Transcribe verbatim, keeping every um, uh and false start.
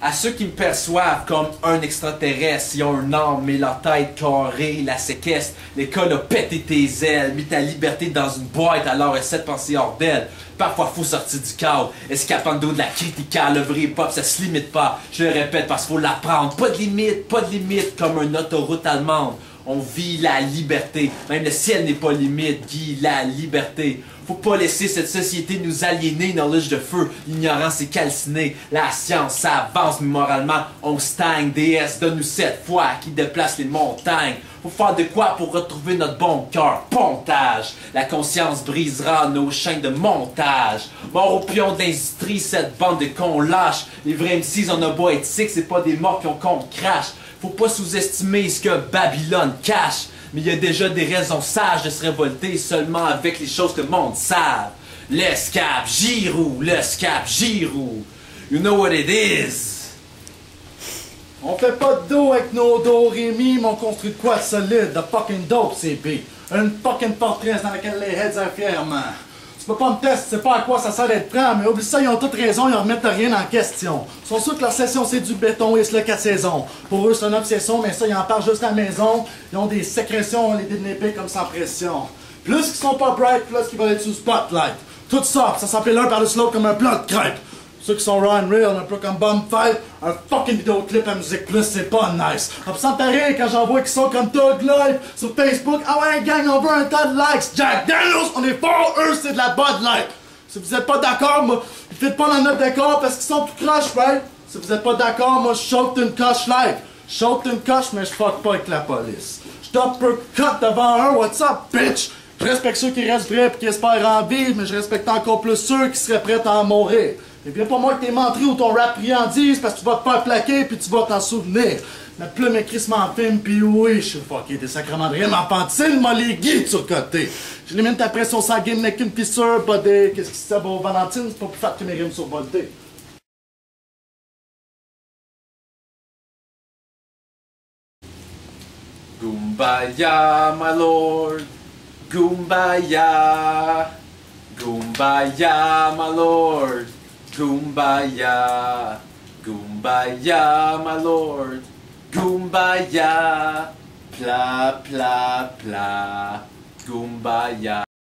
À ceux qui me perçoivent comme un extraterrestre, ils ont un âme, mais leur tête carrée, la séquestre. L'école a pété tes ailes, mis ta liberté dans une boîte, alors essaie de penser hors d'elle. Parfois faut sortir du cadre, escapando de la critique, le vrai hip-hop ça se limite pas. Je le répète parce qu'il faut l'apprendre. Pas de limite, pas de limite comme une autoroute allemande. On vit la liberté, même le ciel n'est pas limite, vit la liberté. Faut pas laisser cette société nous aliéner, knowledge de feu, l'ignorance est calcinée. La science ça avance, mais moralement on stagne. D S donne-nous cette foi qui déplace les montagnes. Faut faire de quoi pour retrouver notre bon cœur, pontage. La conscience brisera nos chaînes de montage. Mort au pion de l'industrie, cette bande de cons lâches. Les vrais M Cs on a beau être sick, c'est pas des morts qui ont compte crash. Faut pas sous-estimer ce que Babylone cache. Mais il y a déjà des raisons sages de se révolter seulement avec les choses que le monde savent. Le scap Giroud, le scap Giroud. You know what it is. On fait pas de dos avec nos dos Rémi, mais on construit de quoi de solide, de fucking dope, C P. Une fucking forteresse dans laquelle les heads are fièrement. Tu peux pas me tester, tu sais pas à quoi ça sert d'être prêt, mais oublie ça, ils ont toutes raison, ils remettent rien en question. Ils sont sûrs que leur session c'est du béton et c'est le quatre saisons. Pour eux c'est une obsession, mais ça ils en parlent juste à la maison. Ils ont des sécrétions, on les dénépé comme sans pression. Plus qu'ils sont pas bright, plus qu'ils veulent être sous spotlight. Tout ça, ça s'appelle l'un par-dessus l'autre comme un plat de crêpes. Ceux qui sont raw and real, un peu comme Bomb Fight, un fucking vidéoclip à Musique Plus, c'est pas nice. On me pareil quand j'en vois qu'ils sont comme Thug Life sur Facebook. Ah ouais, gang, on veut un tas de likes. Jack Daniels, on est fort, eux, c'est de la Bud Light. Si vous êtes pas d'accord, moi, ils faites pas dans notre décor parce qu'ils sont tout croche, right? Si vous êtes pas d'accord, moi, je saute une coche like. Je saute une coche, mais je fuck pas avec la police. Je top per cut devant un, what's up, bitch? Je respecte ceux qui restent vrais et qui espèrent en vivre, mais je respecte encore plus ceux qui seraient prêts à en mourir. Et bien pas moi que t'es menterie ou ton rap friandise parce que tu vas te faire plaquer puis tu vas t'en souvenir. Ma plume est crissement film pis oui, je suis fucké, t'es sacrément de rien, m'enfantine, moi les guides sur le côté. J'élimine ta pression sanguine avec une fissure, buddy. Qu'est-ce qui se sabre au Valentine, c'est pas plus fat que mes rimes survoltées. Kumbaya, my lord. Kumbaya. Kumbaya, my lord. Kumbaya, Kumbaya, my lord, Kumbaya, pla, pla, pla, Kumbaya.